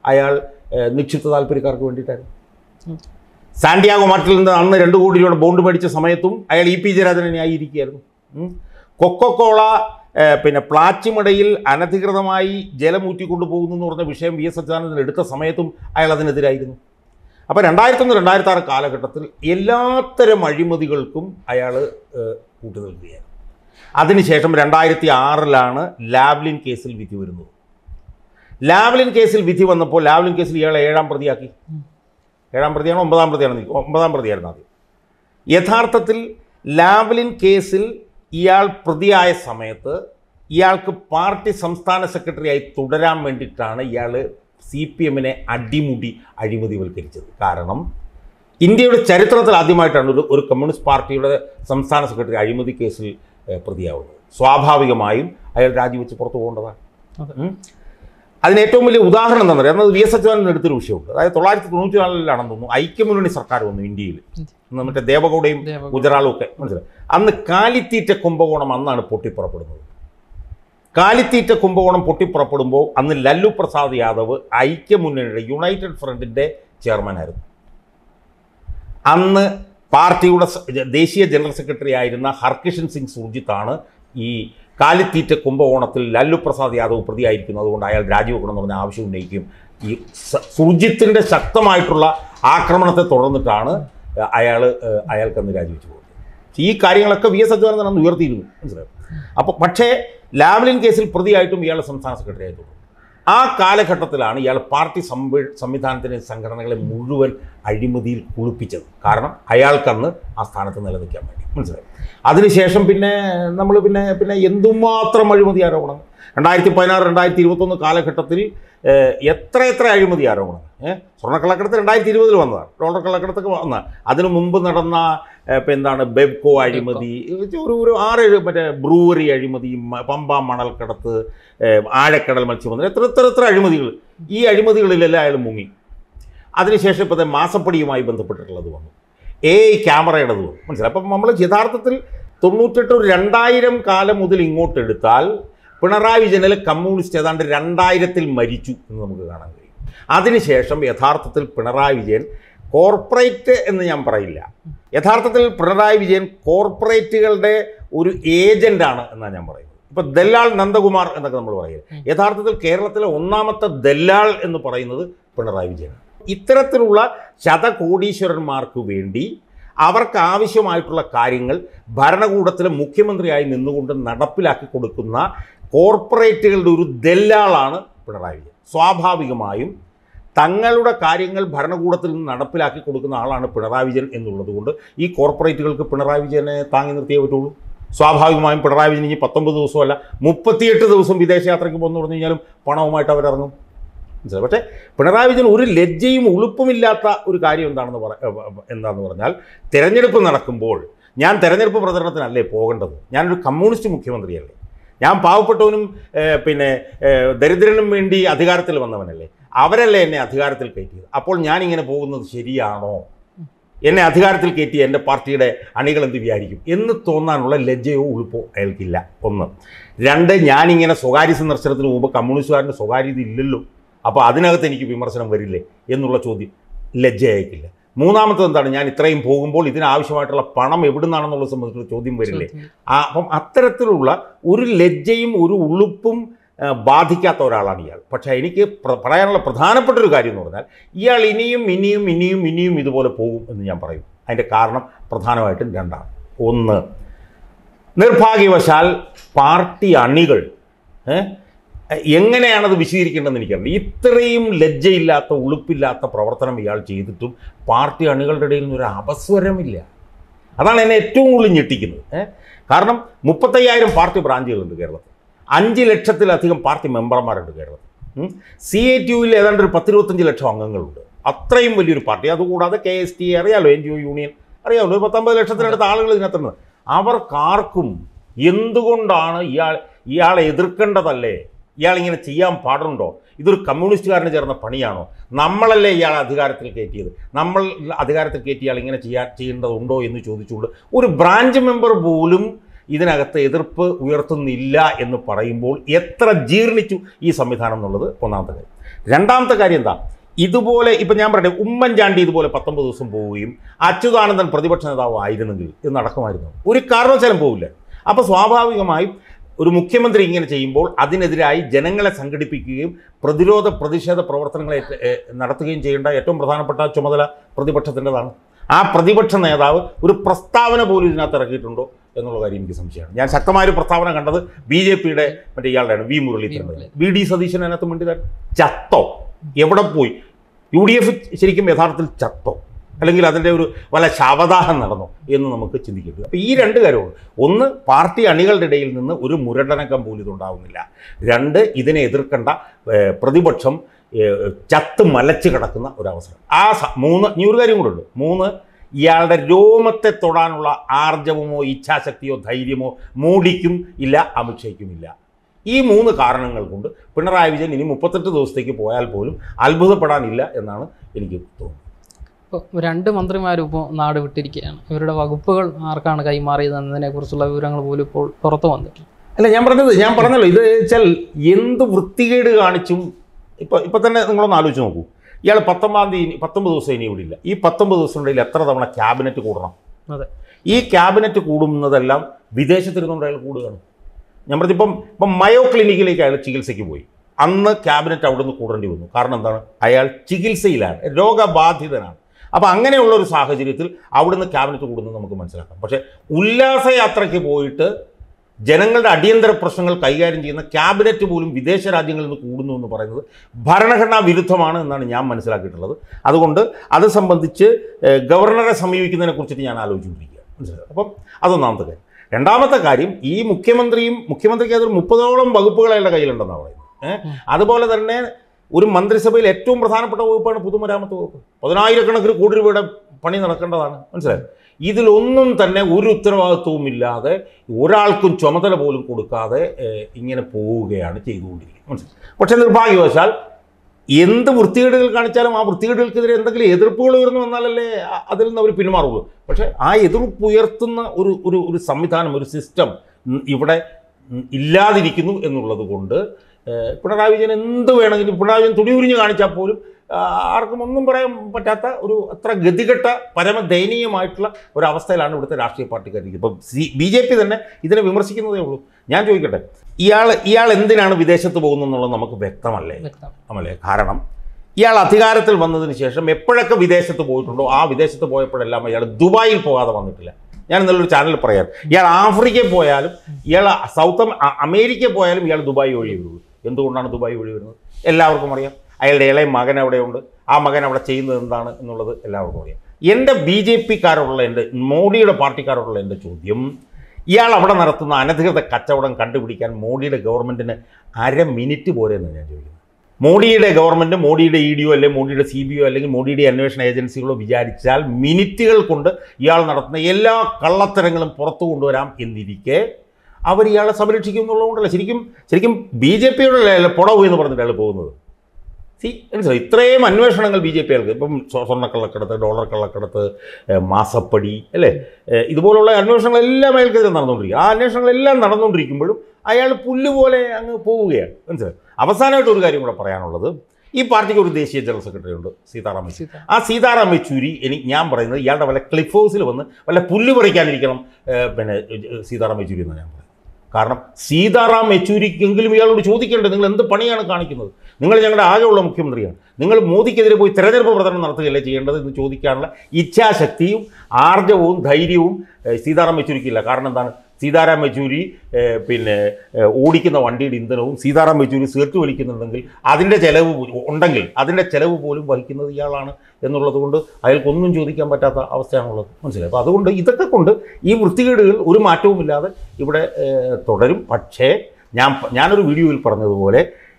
അയാൾ നിക്ഷിപ്ത താല്പര്യക്കാർക്ക് വേണ്ടിയിട്ടായിരുന്നു. സാന്റിയാഗോ മാർട്ടിൽ നിന്ന് അന്ന് രണ്ട് കോടി രൂപയുടെ ബോണ്ട് മേടിച്ച സമയത്തും അയാൾ ഇ പി ജയരാജനെ ന്യായീകരിക്കുകയായിരുന്നു. കൊക്കോകോള പിന്നെ പ്ലാച്ചിമടയിൽ അനധികൃതമായി ജലം ഊറ്റിക്കൊണ്ടു പോകുന്നു എന്ന് പറഞ്ഞ വിഷയം വി എസ് അച്യുതാനന്ദൻ എടുത്ത സമയത്തും അയാൾ അതിനെതിരായിരുന്നു. അപ്പോൾ രണ്ടായിരത്തൊന്ന് രണ്ടായിരത്തി ആറ് കാലഘട്ടത്തിൽ എല്ലാത്തരം അഴിമതികൾക്കും അയാൾ കൂട്ടു നിൽക്കുകയാണ്. അതിനുശേഷം രണ്ടായിരത്തി ആറിലാണ് ലാവ്ലിൻ കേസിൽ വിധി വരുന്നത്. ലാവ്ലിൻ കേസിൽ വിധി വന്നപ്പോൾ ലാവ്ലിൻ കേസിൽ ഇയാളെ ഏഴാം പ്രതിയാക്കി. ഏഴാം പ്രതിയാണോ ഒമ്പതാം പ്രതിയാണോ? ഒമ്പതാം പ്രതിയായിരുന്നു ആദ്യം. യഥാർത്ഥത്തിൽ ലാവ്ലിൻ കേസിൽ ഇയാൾ പ്രതിയായ സമയത്ത് ഇയാൾക്ക് പാർട്ടി സംസ്ഥാന സെക്രട്ടറിയായി തുടരാൻ വേണ്ടിയിട്ടാണ് ഇയാൾ സി പി എമ്മിനെ അടിമുടി അഴിമതിവൽക്കരിച്ചത്. കാരണം ഇന്ത്യയുടെ ചരിത്രത്തിൽ ആദ്യമായിട്ടാണ് ഒരു ഒരു കമ്മ്യൂണിസ്റ്റ് പാർട്ടിയുടെ സംസ്ഥാന സെക്രട്ടറി അഴിമതി കേസിൽ പ്രതിയാവുന്നത്. സ്വാഭാവികമായും അയാൾ രാജിവെച്ച് പുറത്തു പോകേണ്ടതാണ്. അതിന് ഏറ്റവും വലിയ ഉദാഹരണം എന്താണെന്ന് പറയുക, അന്നത് വി എസ് അച്യുതാനന്ദൻ എടുത്തൊരു വിഷയമുണ്ട്. അതായത് തൊള്ളായിരത്തി തൊണ്ണൂറ്റി നാലിലാണെന്ന് തോന്നുന്നു ഐക്യമുന്നണി സർക്കാർ വന്നു ഇന്ത്യയിൽ. മറ്റേ ദേവഗൗഡയും ഗുജറാളും ഒക്കെ മനസ്സിലായി. അന്ന് കാലിത്തീറ്റ കുംഭകോണം അന്നാണ് പൊട്ടിപ്പുറപ്പെടുന്നത്. കാലിത്തീറ്റ കുംഭകോണം പൊട്ടിപ്പുറപ്പെടുമ്പോൾ അന്ന് ലല്ലു പ്രസാദ് യാദവ് ഐക്യമുന്നണിയുടെ യുണൈറ്റഡ് ഫ്രണ്ടിൻ്റെ ചെയർമാനായിരുന്നു. അന്ന് പാർട്ടിയുടെ ദേശീയ ജനറൽ സെക്രട്ടറി ആയിരുന്ന ഹർകിഷൻ സിംഗ് സുർജിത്താണ് ഈ കാലിത്തീറ്റ കുംഭകോണത്തിൽ ലല്ലു പ്രസാദ് യാദവ് പ്രതിയായിരിക്കുന്നു, അതുകൊണ്ട് അയാൾ രാജിവെക്കണമെന്ന് പറഞ്ഞ ആവശ്യം ഉന്നയിക്കും. ഈ സുർജിത്തിൻ്റെ ശക്തമായിട്ടുള്ള ആക്രമണത്തെ തുടർന്നിട്ടാണ് അയാൾ അയാൾക്കന്ന് രാജിവെച്ച് പോകുന്നത്. ഈ കാര്യങ്ങളൊക്കെ വി എസ് അച്യുതാനന്ദൻ അന്ന് ഉയർത്തിയിരുന്നു, മനസ്സിലായി. അപ്പോൾ പക്ഷേ ലാവ്ലിൻ കേസിൽ പ്രതിയായിട്ടും ഇയാൾ സംസ്ഥാന സെക്രട്ടറി ആയി തുടങ്ങും. ആ കാലഘട്ടത്തിലാണ് ഇയാൾ പാർട്ടി സംവി സംവിധാനത്തിൻ്റെ സംഘടനകളെ മുഴുവൻ അഴിമതിയിൽ കുളിപ്പിച്ചത്. കാരണം അയാൾക്കന്ന് ആ സ്ഥാനത്ത് നിലനിൽക്കാൻ വേണ്ടി, മനസ്സിലായി. അതിനുശേഷം പിന്നെ നമ്മൾ പിന്നെ പിന്നെ എന്തുമാത്രം അഴിമതി ആരോപണം രണ്ടായിരത്തി പതിനാറ് രണ്ടായിരത്തി ഇരുപത്തൊന്ന് കാലഘട്ടത്തിൽ എത്ര എത്ര അഴിമതി ആരോപണം. ഏഹ് സ്വർണ്ണക്കള്ളക്കടത്ത് രണ്ടായിരത്തി ഇരുപതിൽ വന്നതാണ്, ഡോളർ കള്ളക്കടത്തൊക്കെ വന്നതാണ്. അതിനു മുമ്പ് നടന്ന ഇപ്പം എന്താണ് ബെബ്കോ അഴിമതി, ഒരു ഒരു ആറേഴ് മറ്റേ ബ്രൂവറി അഴിമതി, പമ്പ മണൽക്കടത്ത്, ആഴക്കടൽ മത്സ്യബന്ധനം, എത്ര എത്ര എത്ര അഴിമതികൾ. ഈ അഴിമതികളിലെല്ലാം അയാൾ മുങ്ങി. അതിനുശേഷം ഇപ്പോഴത്തെ മാസപ്പടിയുമായി ബന്ധപ്പെട്ടിട്ടുള്ളത് വന്നു, എ ഐ ക്യാമറയുടേത് വന്നു, മനസ്സിലായി. അപ്പം നമ്മൾ യഥാർത്ഥത്തിൽ തൊണ്ണൂറ്റെട്ട് രണ്ടായിരം കാലം മുതൽ ഇങ്ങോട്ട് എടുത്താൽ പിണറായി വിജയനിലെ കമ്മ്യൂണിസ്റ്റ് ഏതാണ്ട് രണ്ടായിരത്തിൽ മരിച്ചു എന്ന് നമുക്ക് കാണാൻ കഴിയും. അതിനുശേഷം യഥാർത്ഥത്തിൽ പിണറായി വിജയൻ കോർപ്പറേറ്റ് എന്ന് ഞാൻ പറയില്ല, യഥാർത്ഥത്തിൽ പിണറായി വിജയൻ കോർപ്പറേറ്റുകളുടെ ഒരു ഏജൻ്റാണ് എന്നാണ് ഞാൻ പറയുന്നത്. ഇപ്പോൾ ദല്ലാൾ നന്ദകുമാർ എന്നൊക്കെ നമ്മൾ പറയുന്നത്, യഥാർത്ഥത്തിൽ കേരളത്തിലെ ഒന്നാമത്തെ ദല്ലാൾ എന്ന് പറയുന്നത് പിണറായി വിജയനാണ്. ഇത്തരത്തിലുള്ള ശതകോടീശ്വരന്മാർക്ക് വേണ്ടി അവർക്ക് ആവശ്യമായിട്ടുള്ള കാര്യങ്ങൾ ഭരണകൂടത്തിലെ മുഖ്യമന്ത്രിയായി നിന്നുകൊണ്ട് നടപ്പിലാക്കി കൊടുക്കുന്ന കോർപ്പറേറ്റുകളുടെ ഒരു ദല്ലാളാണ് പിണറായി വിജയൻ. സ്വാഭാവികമായും തങ്ങളുടെ കാര്യങ്ങൾ ഭരണകൂടത്തിൽ നിന്ന് നടപ്പിലാക്കി കൊടുക്കുന്ന ആളാണ് പിണറായി വിജയൻ എന്നുള്ളത് കൊണ്ട് ഈ കോർപ്പറേറ്റുകൾക്ക് പിണറായി വിജയനെ താങ്ങി നിർത്തിയേ പറ്റുള്ളൂ. സ്വാഭാവികമായും പിണറായി വിജയൻ ഇനി പത്തൊമ്പത് ദിവസമല്ല മുപ്പത്തിയെട്ട് ദിവസം വിദേശയാത്രയ്ക്ക് പോകുന്നു പറഞ്ഞു കഴിഞ്ഞാലും പണവുമായിട്ട് അവരിറങ്ങും. പക്ഷേ പിണറായി വിജയൻ ഒരു ലജ്ജയും ഉളുപ്പുമില്ലാത്ത ഒരു കാര്യം എന്താണെന്ന് പറ എന്താണെന്ന് പറഞ്ഞാൽ തിരഞ്ഞെടുപ്പ് നടക്കുമ്പോൾ ഞാൻ തിരഞ്ഞെടുപ്പ് പ്രചരണത്തിനല്ലേ പോകേണ്ടത്, ഞാനൊരു കമ്മ്യൂണിസ്റ്റ് മുഖ്യമന്ത്രിയല്ലേ, ഞാൻ പാവപ്പെട്ടവനും പിന്നെ ദരിദ്രനും വേണ്ടി അധികാരത്തിൽ വന്നവനല്ലേ, അവരല്ലേ എന്നെ അധികാരത്തിൽ കയറ്റിയത്, അപ്പോൾ ഞാനിങ്ങനെ പോകുന്നത് ശരിയാണോ, എന്നെ അധികാരത്തിൽ കയറ്റി എൻ്റെ പാർട്ടിയുടെ അണികൾ എന്ത് വിചാരിക്കും എന്ന് തോന്നാനുള്ള ലജ്ജയോ ഉളുപ്പോ അയാൾക്കില്ല. ഒന്ന്. രണ്ട്, ഞാനിങ്ങനെ സ്വകാര്യ സന്ദർശനത്തിന് മുമ്പ് കമ്മ്യൂണിസ്റ്റുകാരൻ്റെ സ്വകാര്യത ഇല്ലല്ലോ, അപ്പോൾ അതിനകത്ത് എനിക്ക് വിമർശനം വരില്ലേ എന്നുള്ള ചോദ്യം ലജ്ജ അയക്കില്ല. മൂന്നാമത്തത് എന്താണ്, ഞാൻ ഇത്രയും പോകുമ്പോൾ ഇതിനാവശ്യമായിട്ടുള്ള പണം എവിടെ നിന്നാണെന്നുള്ള സംബന്ധിച്ചുള്ള ചോദ്യം വരില്ലേ. ആ അപ്പം അത്തരത്തിലുള്ള ഒരു ലജ്ജയും ഒരു ഉളുപ്പും ബാധിക്കാത്ത ഒരാളാണ് ഇയാൾ. പക്ഷേ എനിക്ക് പറയാനുള്ള പ്രധാനപ്പെട്ട ഒരു കാര്യം എന്ന് പറഞ്ഞാൽ ഇയാൾ ഇനിയും ഇനിയും ഇനിയും ഇനിയും ഇതുപോലെ പോകും എന്ന് ഞാൻ പറയും. അതിൻ്റെ കാരണം പ്രധാനമായിട്ടും രണ്ടാണ്. ഒന്ന്, നിർഭാഗ്യവശാൽ പാർട്ടി അണികൾ എങ്ങനെയാണത് വിശദീകരിക്കേണ്ടതെന്ന് എനിക്കറിയില്ല. ഇത്രയും ലജ്ജയില്ലാത്ത ഉളുപ്പില്ലാത്ത പ്രവർത്തനം ഇയാൾ ചെയ്തിട്ടും പാർട്ടി അണികളുടെ ഇടയിൽ നിന്നൊരു അപസ്വരമില്ല. അതാണ് എന്നെ ഏറ്റവും കൂടുതൽ ഞെട്ടിക്കുന്നത്. കാരണം മുപ്പത്തയ്യായിരം പാർട്ടി ബ്രാഞ്ചുകളുണ്ട് കേരളത്തിൽ, അഞ്ച് ലക്ഷത്തിലധികം പാർട്ടി മെമ്പർമാരുണ്ട് കേരളത്തിൽ. സി ഐ ടി യുവിൽ ഏതാണ്ട് ഒരു പത്തിരുപത്തഞ്ച് ലക്ഷം അംഗങ്ങളുണ്ട്. അത്രയും വലിയൊരു പാർട്ടി. അതുകൂടാതെ കെ എസ് ടി അറിയാമല്ലോ, എൻ ജി ഒ യൂണിയൻ അറിയാമല്ലോ, ഒരു പത്തൊമ്പത് ലക്ഷത്തിനടുത്ത് ആളുകൾ ഇതിനകത്തുണ്ട്. അവർക്കാർക്കും എന്തുകൊണ്ടാണ് ഇയാൾ ഇയാളെ എതിർക്കേണ്ടതല്ലേ, ഇയാളിങ്ങനെ ചെയ്യാൻ പാടുണ്ടോ, ഇതൊരു കമ്മ്യൂണിസ്റ്റുകാരന് ചേർന്ന പണിയാണോ, നമ്മളല്ലേ ഇയാൾ അധികാരത്തിൽ കയറ്റിയത്, നമ്മൾ അധികാരത്തിൽ കയറ്റി ഇയാൾ ഇങ്ങനെ ചെയ്യാൻ ചെയ്യേണ്ടതുണ്ടോ എന്ന് ചോദിച്ചുകൊണ്ട് ഒരു ബ്രാഞ്ച് മെമ്പർ പോലും ഇതിനകത്ത് എതിർപ്പ് ഉയർത്തുന്നില്ല എന്ന് പറയുമ്പോൾ എത്ര ജീർണിച്ചു ഈ സംവിധാനം എന്നുള്ളത് ഒന്നാമത്തെ കാര്യം. രണ്ടാമത്തെ കാര്യം എന്താ, ഇതുപോലെ ഇപ്പം ഞാൻ പറയട്ടെ, ഉമ്മൻചാണ്ടി ഇതുപോലെ പത്തൊമ്പത് ദിവസം പോവുകയും അച്യുതാനന്ദൻ പ്രതിപക്ഷ നേതാവ് ആയിരുന്നെങ്കിൽ ഇത് നടക്കുമായിരുന്നു? ഒരു കാരണവശാലും പോവില്ല. അപ്പോൾ സ്വാഭാവികമായും ഒരു മുഖ്യമന്ത്രി ഇങ്ങനെ ചെയ്യുമ്പോൾ അതിനെതിരായി ജനങ്ങളെ സംഘടിപ്പിക്കുകയും പ്രതിരോധ പ്രതിഷേധ പ്രവർത്തനങ്ങളെ നടത്തുകയും ചെയ്യേണ്ട ഏറ്റവും പ്രധാനപ്പെട്ട ചുമതല പ്രതിപക്ഷത്തിൻ്റെതാണ്. ആ പ്രതിപക്ഷ നേതാവ് ഒരു പ്രസ്താവന പോലും ഇതിനകത്ത് ഇറക്കിയിട്ടുണ്ടോ എന്നുള്ള കാര്യം എനിക്ക് സംശയമാണ്. ഞാൻ ശക്തമായൊരു പ്രസ്താവന കണ്ടത് ബി ജെ പിയുടെ മറ്റേ ഇയാളുടെയാണ്, V Muraleedharan. V D Satheesan അതിനകത്ത് വേണ്ടി ചത്തോ? എവിടെ പോയി? യു ഡി എഫ് ശരിക്കും യഥാർത്ഥത്തിൽ ചത്തോ, അല്ലെങ്കിൽ അതിൻ്റെ ഒരു വല്ല ശവദാഹം നടന്നോ എന്ന് നമുക്ക് ചിന്തിക്കേണ്ടത്. അപ്പോൾ ഈ രണ്ട് കാര്യമാണ്. ഒന്ന്, പാർട്ടി അണികളുടെ ഇടയിൽ നിന്ന് ഒരു മുരടനക്കം പോലും ഇതുണ്ടാവുന്നില്ല. രണ്ട്, ഇതിനെ എതിർക്കേണ്ട പ്രതിപക്ഷം ചത്ത് മലച്ച് കിടക്കുന്ന ഒരവസരം. ആ മൂന്ന്, ഇനി ഒരു കാര്യം കൂടെ ഉണ്ട്. മൂന്ന്, ഇയാളുടെ രോമത്തെ തൊടാനുള്ള ആർജവമോ ഇച്ഛാശക്തിയോ ധൈര്യമോ മോഡിക്കും ഇല്ല, അമിത്ഷയ്ക്കും ഇല്ല. ഈ മൂന്ന് കാരണങ്ങൾ കൊണ്ട് പിണറായി വിജയൻ ഇനി മുപ്പത്തെട്ട് ദിവസത്തേക്ക് പോയാൽ പോലും അത്ഭുതപ്പെടാനില്ല എന്നാണ് എനിക്ക് തോന്നുന്നത്. ഇപ്പോൾ രണ്ട് മന്ത്രിമാരും ഇപ്പോൾ നാട് വിട്ടിരിക്കുകയാണ്. ഇവരുടെ വകുപ്പുകൾ ആർക്കാണ് കൈമാറിയത് എന്നതിനെക്കുറിച്ചുള്ള വിവരങ്ങൾ പോലും ഇപ്പോൾ പുറത്തു വന്നിട്ടില്ല. അല്ല, ഞാൻ പറഞ്ഞത് ഞാൻ പറഞ്ഞല്ലോ, ഇത് വെച്ചാൽ എന്ത് വൃത്തികേട് കാണിച്ചും ഇപ്പോൾ ഇപ്പം തന്നെ നിങ്ങളൊന്ന് ആലോചിച്ച് നോക്കൂ. ഇയാൾ പത്തൊമ്പതാം തീയതി പത്തൊമ്പത് ദിവസം ഇനി ഇവിടെ ഇല്ല. ഈ പത്തൊമ്പത് ദിവസത്തിനിടയിൽ എത്ര തവണ ക്യാബിനറ്റ് കൂടണം? അതെ, ഈ ക്യാബിനറ്റ് കൂടുന്നതെല്ലാം വിദേശത്തിരുന്നുകൊണ്ട് അയാൾ കൂടുകയാണ്. ഞാൻ പറഞ്ഞ ഇപ്പം ഇപ്പം മയോ ക്ലിനിക്കിലേക്ക് അയാൾ ചികിത്സയ്ക്ക് പോയി. അന്ന് ക്യാബിനറ്റ് അവിടെ നിന്ന് കൂടേണ്ടി വന്നു. കാരണം എന്താണ്? അയാൾ ചികിത്സയിലാണ്, രോഗബാധിതനാണ്. അപ്പോൾ അങ്ങനെയുള്ള ഒരു സാഹചര്യത്തിൽ അവിടുന്ന് ക്യാബിനറ്റ് കൂടുന്നത് നമുക്ക് മനസ്സിലാക്കാം. പക്ഷേ ഉല്ലാസയാത്രയ്ക്ക് പോയിട്ട് ജനങ്ങളുടെ അടിയന്തര പ്രശ്നങ്ങൾ കൈകാര്യം ചെയ്യുന്ന ക്യാബിനറ്റ് പോലും വിദേശ രാജ്യങ്ങളിൽ നിന്ന് കൂടുന്നു എന്ന് പറയുന്നത് ഭരണഘടനാ വിരുദ്ധമാണ് എന്നാണ് ഞാൻ മനസ്സിലാക്കിയിട്ടുള്ളത്. അതുകൊണ്ട് അത് സംബന്ധിച്ച് ഗവർണറെ സമീപിക്കുന്നതിനെ കുറിച്ചിട്ട് ഞാൻ ആലോചിച്ചുകൊണ്ടിരിക്കുകയാണ്. മനസ്സിലാക്കുക. അപ്പം അതൊന്നാമത്തെ കാര്യം. രണ്ടാമത്തെ കാര്യം, ഈ മുഖ്യമന്ത്രിയും മുഖ്യമന്ത്രിക്ക് അതൊരു മുപ്പതോളം വകുപ്പുകൾ അയാളുടെ കയ്യിലുണ്ടെന്നാണ് പറയുന്നത്. ഏഹ് അതുപോലെ തന്നെ ഒരു മന്ത്രിസഭയിൽ ഏറ്റവും പ്രധാനപ്പെട്ട വകുപ്പാണ് പൊതുമരാമത്ത് വകുപ്പ്. പതിനായിരക്കണക്കിന് കോടി രൂപയുടെ പണി നടക്കേണ്ടതാണ്. മനസ്സിലായത്? ഇതിലൊന്നും തന്നെ ഒരു ഉത്തരവാദിത്വവും ഇല്ലാതെ ഒരാൾക്കും ചുമതല പോലും കൊടുക്കാതെ ഇങ്ങനെ പോവുകയാണ് ചെയ്തുകൊണ്ടിരിക്കുന്നത്. മനസ്സിലായി? പക്ഷേ നിർഭാഗ്യവശാൽ എന്ത് വൃത്തികേടുകൾ കാണിച്ചാലും ആ വൃത്തികേടുകൾക്കെതിരെ എന്തെങ്കിലും എതിർപ്പുകൾ ഉയർന്നു വന്നാലല്ലേ അതിൽ നിന്ന് അവർ പിന്മാറുള്ളൂ. പക്ഷേ ആ എതിർപ്പ് ഉയർത്തുന്ന ഒരു ഒരു ഒരു സംവിധാനം, ഒരു സിസ്റ്റം ഇവിടെ ഇല്ലാതിരിക്കുന്നു എന്നുള്ളത് കൊണ്ട് പിണറായി വിജയൻ എന്ത് വേണമെങ്കിലും, പിണറായി വിജയൻ തുടിയുരിഞ്ഞ് കാണിച്ചാൽ പോലും ആർക്കും ഒന്നും പറയാൻ പറ്റാത്ത ഒരു അത്ര ഗതികെട്ട പരമദയനീയമായിട്ടുള്ള ഒരവസ്ഥയിലാണ് ഇവിടുത്തെ രാഷ്ട്രീയ പാർട്ടിക്കാരിക്കുന്നത്. ഇപ്പം സി ബി ജെ പി തന്നെ ഇതിനെ വിമർശിക്കുന്നതേ ഉള്ളൂ. ഞാൻ ചോദിക്കട്ടെ, ഇയാൾ ഇയാൾ എന്തിനാണ് വിദേശത്ത് പോകുന്നതെന്നുള്ളത് നമുക്ക് വ്യക്തമല്ലേ അമലേ? കാരണം ഇയാൾ അധികാരത്തിൽ വന്നതിന് ശേഷം എപ്പോഴൊക്കെ വിദേശത്ത് പോയിട്ടുണ്ടോ ആ വിദേശത്ത് പോയപ്പോഴെല്ലാം ഇയാൾ ദുബായിൽ പോകാതെ വന്നിട്ടില്ല. ഞാൻ ഇന്നലൊരു ചാനലിൽ പറയാം, ഇയാൾ ആഫ്രിക്കയിൽ പോയാലും ഇയാൾ സൗത്ത് അമേരിക്കയിൽ പോയാലും ഇയാൾ ദുബായ് വഴി വരുള്ളൂ. എന്തുകൊണ്ടാണ് ദുബായ് വഴി വരുന്നത്? എല്ലാവർക്കും അറിയാം. അയാളുടെ ഇളയ മകൻ അവിടെയുണ്ട്. ആ മകൻ അവിടെ ചെയ്യുന്നത് എന്താണ് എന്നുള്ളത് എല്ലാവർക്കും അറിയാം. എൻ്റെ ബി ജെ പിക്കാരോടുള്ള എൻ്റെ മോഡിയുടെ പാർട്ടിക്കാരോടുള്ള എൻ്റെ ചോദ്യം, ഇയാൾ അവിടെ നടത്തുന്ന അനധികൃത കച്ചവടം കണ്ടുപിടിക്കാൻ മോഡിയുടെ ഗവൺമെൻറ്റിന് അര മിനിറ്റ് പോരെയെന്ന് ഞാൻ ചോദിക്കുന്നത്. മോഡിയുടെ ഗവൺമെൻറ്, മോഡിയുടെ ഇ ഡിയോ അല്ലെങ്കിൽ മോഡിയുടെ സി ബി ഒ അല്ലെങ്കിൽ മോഡിയുടെ അന്വേഷണ ഏജൻസികളോ വിചാരിച്ചാൽ മിനിറ്റുകൾ കൊണ്ട് ഇയാൾ നടത്തുന്ന എല്ലാ കള്ളത്തരങ്ങളും പുറത്തു കൊണ്ടുവരാം എന്നിരിക്കെ അവർ ഇയാളെ സംരക്ഷിക്കും എന്നുള്ളതുകൊണ്ടല്ല. ശരിക്കും ശരിക്കും ബി ജെ പിയുടെ പുടവ് എന്ന് പറഞ്ഞിട്ട് അയാൾ പോകുന്നത്. സി മനസ്സിലായി? ഇത്രയും അന്വേഷണങ്ങൾ ബി ജെ പി ആൾക്ക്, ഇപ്പം സ്വർണ്ണക്കള്ളക്കടത്ത്, ഡോളർ കള്ളക്കടത്ത്, മാസപ്പടി അല്ലേ, ഇതുപോലുള്ള അന്വേഷണങ്ങളെല്ലാം അയാൾക്കെതിരെ നടന്നുകൊണ്ടിരിക്കും. ആ അന്വേഷണങ്ങളെല്ലാം നടന്നുകൊണ്ടിരിക്കുമ്പോഴും അയാൾ പുല്ലുപോലെ അങ്ങ് പോവുകയാണ്. മനസ്സിലായി? അവസാനമായിട്ട് ഒരു കാര്യം കൂടെ പറയാനുള്ളത്, ഈ പാർട്ടിക്ക് ഒരു ദേശീയ ജനറൽ സെക്രട്ടറി ഉണ്ട്, സീതാറാം യെച്ചൂരി. ആ സീതാറാം യെച്ചൂരി എനിക്ക് ഞാൻ പറയുന്നത് ഇയാളുടെ വല്ല ക്ലിഫ് ഹൗസിൽ വന്ന് വല്ല പുല്ല് പറിക്കാനിരിക്കണം പിന്നെ സീതാറാം യെച്ചൂരി എന്നാണ് ഞാൻ പറയുന്നത്. കാരണം സീതാറാം യെച്ചൂരിക്കെങ്കിലും ഇയാളോട് ചോദിക്കേണ്ടത്, നിങ്ങൾ എന്ത് പണിയാണ് കാണിക്കുന്നത്? നിങ്ങൾ ഞങ്ങളുടെ ആകെയുള്ള മുഖ്യമന്ത്രിയാണ്. നിങ്ങൾ മോദിക്കെതിരെ പോയി തെരഞ്ഞെടുപ്പ് പ്രചരണം നടത്തുകയല്ലേ ചെയ്യേണ്ടത് എന്ന് ചോദിക്കാനുള്ള ഇച്ഛാശക്തിയും ആർജവവും ധൈര്യവും സീതാറാം യെച്ചൂരിക്കില്ല. കാരണം എന്താണ്? സീതാറാം യെച്ചൂരി പിന്നെ ഓടിക്കുന്ന വണ്ടിയുടെ ഇന്ധനവും സീതാറാം യെച്ചൂരി സിഗരറ്റ് വലിക്കുന്നുണ്ടെങ്കിൽ അതിൻ്റെ ചിലവ് ഉണ്ടെങ്കിൽ അതിൻ്റെ ചിലവ് പോലും വഹിക്കുന്നത് ഇയാളാണ് എന്നുള്ളത് കൊണ്ട് അയാൾക്കൊന്നും ചോദിക്കാൻ പറ്റാത്ത അവസ്ഥയാണുള്ളത്. മനസ്സിലായി? അപ്പോൾ അതുകൊണ്ട് ഇതൊക്കെ കൊണ്ട് ഈ വൃത്തികേടുകൾ ഒരു മാറ്റവുമില്ലാതെ ഇവിടെ തുടരും. പക്ഷേ ഞാൻ ഞാനൊരു വീഡിയോയിൽ പറഞ്ഞതുപോലെ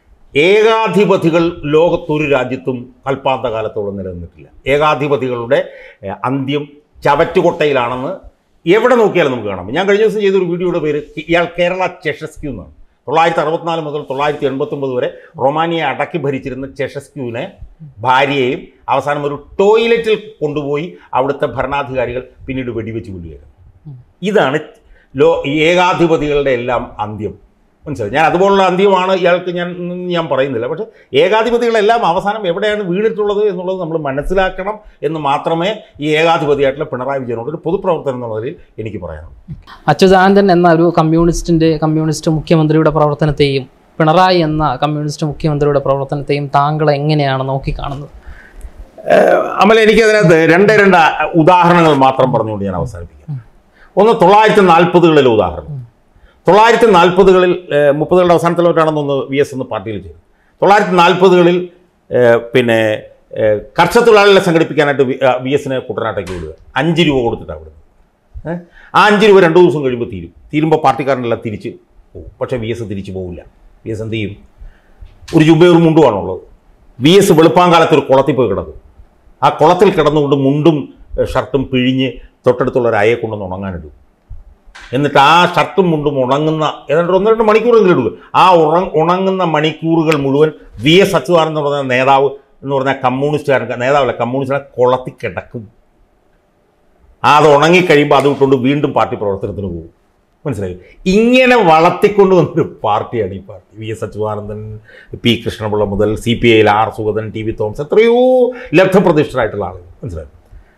ഏകാധിപതികൾ ലോകത്തൊരു രാജ്യത്തും കൽപ്പാന്ത കാലത്തോളം നിലനിന്നിട്ടില്ല. ഏകാധിപതികളുടെ അന്ത്യം ചവറ്റുകൊട്ടയിലാണെന്ന് എവിടെ നോക്കിയാലും നമുക്ക് കാണാം. ഞാൻ കഴിഞ്ഞ ദിവസം ചെയ്തൊരു വീഡിയോയുടെ പേര് ഇയാൾ കേരള ചെഷസ്ക്യൂ എന്നാണ്. തൊള്ളായിരത്തി അറുപത്തിനാല് മുതൽ തൊള്ളായിരത്തി എൺപത്തൊമ്പത് വരെ റൊമാനിയെ അടക്കി ഭരിച്ചിരുന്ന ചെഷസ്ക്യൂവിനെ ഭാര്യയെയും അവസാനം ഒരു ടോയ്ലറ്റിൽ കൊണ്ടുപോയി അവിടുത്തെ ഭരണാധികാരികൾ പിന്നീട് വെടിവെച്ച് കൊല്ലുകയായിരുന്നു. ഇതാണ് ലോ ഏകാധിപതികളുടെ എല്ലാം അന്ത്യം. മനസ്സിലായി. ഞാൻ അതുപോലുള്ള അന്ത്യമാണ് ഇയാൾക്ക് ഞാൻ ഞാൻ പറയുന്നില്ല. പക്ഷേ ഏകാധിപതികളെല്ലാം അവസാനം എവിടെയാണ് വീണിട്ടുള്ളത് എന്നുള്ളത് നമ്മൾ മനസ്സിലാക്കണം എന്ന് മാത്രമേ ഈ ഏകാധിപതിയായിട്ടുള്ള പിണറായി വിജയനോട് ഒരു പൊതുപ്രവർത്തനം എന്നുള്ളതിൽ എനിക്ക് പറയാനുള്ളൂ. അച്യുതാനന്ദൻ എന്ന ഒരു കമ്മ്യൂണിസ്റ്റിൻ്റെ കമ്മ്യൂണിസ്റ്റ് മുഖ്യമന്ത്രിയുടെ പ്രവർത്തനത്തെയും പിണറായി എന്ന കമ്മ്യൂണിസ്റ്റ് മുഖ്യമന്ത്രിയുടെ പ്രവർത്തനത്തെയും താങ്കൾ എങ്ങനെയാണ് നോക്കിക്കാണുന്നത്? അമല, എനിക്കതിനകത്ത് രണ്ട് രണ്ട് ഉദാഹരണങ്ങൾ മാത്രം പറഞ്ഞുകൊണ്ട് ഞാൻ അവസാനിപ്പിക്കാം. ഒന്ന് തൊള്ളായിരത്തി നാൽപ്പതുകളിലെ ഉദാഹരണം. തൊള്ളായിരത്തി നാൽപ്പതുകളിൽ മുപ്പതുകളുടെ അവസാനത്തിലോട്ടാണെന്നൊന്ന് വി എസ് എന്ന് പാർട്ടിയിൽ ചെയ്തു. തൊള്ളായിരത്തി നാൽപ്പതുകളിൽ പിന്നെ കർഷകത്തൊഴിലാളികളെ സംഘടിപ്പിക്കാനായിട്ട് വി എസിനെ കുട്ടനാട്ടേക്ക് വിടുക. അഞ്ച് രൂപ കൊടുത്തിട്ടാണ് വിടുന്നത്. ആ അഞ്ച് രൂപ രണ്ട് ദിവസം കഴിയുമ്പോൾ തീരും. തീരുമ്പോൾ പാർട്ടിക്കാരനെല്ലാം തിരിച്ച് പോകും. പക്ഷേ വി എസ് തിരിച്ചു പോകില്ല. വി എസ് എന്ത് ചെയ്യും? ഒരു ജുബയും മുണ്ടുമാണുള്ളത്. വി എസ് വെളുപ്പാങ്കാലത്ത് ഒരു കുളത്തിൽ പോയി കിടക്കും. ആ കുളത്തിൽ കിടന്നുകൊണ്ട് മുണ്ടും ഷർട്ടും പിഴിഞ്ഞ് തൊട്ടടുത്തുള്ള ഒരു അയയെ കൊണ്ടൊന്ന് ഉണങ്ങാനിടും. എന്നിട്ട് ആ ഷർട്ടും മുണ്ടും ഉണങ്ങുന്ന ഏതാണ്ട് ഒന്ന് രണ്ട് മണിക്കൂറെങ്കിലും ഇടുക. ആ ഉറ ഉണങ്ങുന്ന മണിക്കൂറുകൾ മുഴുവൻ വി എസ് അച്യുതാനന്ദൻ എന്ന് പറഞ്ഞ നേതാവ് എന്ന് പറഞ്ഞാൽ കമ്മ്യൂണിസ്റ്റുകാരൻ നേതാവല്ല കമ്മ്യൂണിസ്റ്റുകാരെ കുളത്തിൽ കിടക്കും. അത് ഉണങ്ങിക്കഴിയുമ്പോൾ അത് വിട്ടുകൊണ്ട് വീണ്ടും പാർട്ടി പ്രവർത്തനത്തിന് പോകും. മനസ്സിലായി? ഇങ്ങനെ വളർത്തിക്കൊണ്ട് വന്നൊരു പാർട്ടിയാണ് ഈ party. V S Achuthanandan, P Krishna Pillai മുതൽ സി പി ഐയിൽ R Sugathan, T V Thomas, എത്രയോ ലബ്ധപ്രതിഷ്ഠരായിട്ടുള്ള ആളുകൾ. മനസ്സിലായി?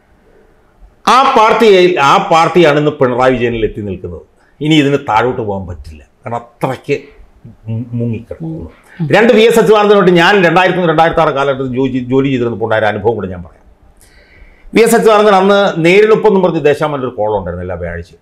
ആ പാർട്ടിയിൽ ആ പാർട്ടിയാണ് ഇന്ന് പിണറായി വിജയനിൽ എത്തി നിൽക്കുന്നത്. ഇനി ഇതിന് താഴോട്ട് പോകാൻ പറ്റില്ല. കാരണം അത്രയ്ക്ക് മുങ്ങിക്കിടക്കുന്നു. രണ്ട് വി എസ് അച്യുതാനന്ദനോട്ട് ഞാൻ രണ്ടായിരത്തി ഒന്ന് രണ്ടായിരത്തി ആറ് കാലഘട്ടത്തിൽ ജോലി ജോലി ചെയ്തിരുന്നപ്പോൾ ഉണ്ടായ അനുഭവം കൂടെ ഞാൻ പറയാം. വി എസ് അച്യുതാനന്ദൻ അന്ന് നേരിനൊപ്പം പറഞ്ഞ് ദേശാമൻ്റെ ഒരു കോളുണ്ടായിരുന്നു എല്ലാ വ്യാഴാഴ്ചയും.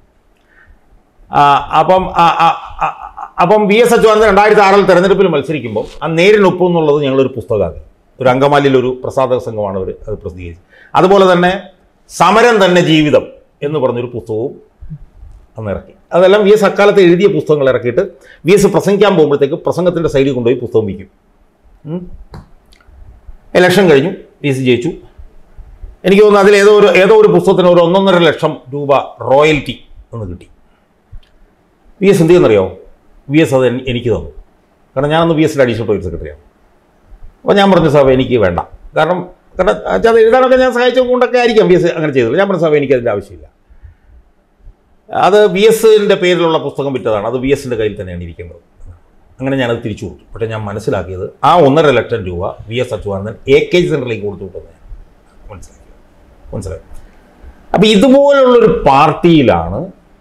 അപ്പം അപ്പം വി എസ് അച്യുതാനന്ദൻ രണ്ടായിരത്തി ആറിൽ തെരഞ്ഞെടുപ്പിൽ മത്സരിക്കുമ്പോൾ ആ നേരിനൊപ്പം എന്നുള്ളത് ഞങ്ങളൊരു പുസ്തകമാണ്. ഒരു അങ്കമാലിയിലൊരു പ്രസാധക സംഘമാണ് അവർ അത് പ്രസിദ്ധീകരിച്ചത്. അതുപോലെ തന്നെ സമരം തന്നെ ജീവിതം എന്ന് പറഞ്ഞൊരു പുസ്തകവും അന്ന് ഇറക്കി. അതെല്ലാം വി എസ് അക്കാലത്ത് എഴുതിയ പുസ്തകങ്ങൾ ഇറക്കിയിട്ട് വി എസ് പ്രസംഗിക്കാൻ പോകുമ്പോഴത്തേക്ക് പ്രസംഗത്തിൻ്റെ സൈഡിൽ കൊണ്ടുപോയി പുസ്തകം വിൽക്കും. ഇലക്ഷൻ കഴിഞ്ഞു, വി എസ് ജയിച്ചു. എനിക്ക് തോന്നുന്നു അതിൽ ഏതോ ഒരു ഏതോ ഒരു പുസ്തകത്തിന് ഒരു ഒന്നൊന്നര ലക്ഷം രൂപ റോയൽറ്റി എന്ന് കിട്ടി. വി എസ് എന്ത് ചെയ്യുന്നറിയോ? വി എസ് അത് എനിക്ക് തന്നു. കാരണം ഞാനന്ന് വി എസിൻ്റെ അഡീഷണൽ പ്രൈവറ്റ് സെക്രട്ടറിയാണ്. അപ്പോൾ ഞാൻ പറഞ്ഞു സാബ് എനിക്ക് വേണ്ട. കാരണം കാരണം അത് എഴുതാനൊക്കെ ഞാൻ സഹായിച്ചത് കൊണ്ടൊക്കെ ആയിരിക്കാം വി എസ് അങ്ങനെ ചെയ്തത്. ഞാൻ പറഞ്ഞു സാബ് എനിക്കതിൻ്റെ ആവശ്യമില്ല. അത് വി എസിൻ്റെ പേരിലുള്ള പുസ്തകം വിറ്റതാണ്. അത് വി എസിൻ്റെ കയ്യിൽ തന്നെയാണ് ഇരിക്കേണ്ടത്. അങ്ങനെ ഞാനത് തിരിച്ചു കൊടുത്തു. പക്ഷേ ഞാൻ മനസ്സിലാക്കിയത് ആ ഒന്നര ലക്ഷം രൂപ V S Achuthanandan A K G സെൻറ്ററിലേക്ക് കൊടുത്തു വിട്ടത് മനസ്സിലാക്കി മനസ്സിലായി അപ്പോൾ ഇതുപോലുള്ളൊരു പാർട്ടിയിലാണ്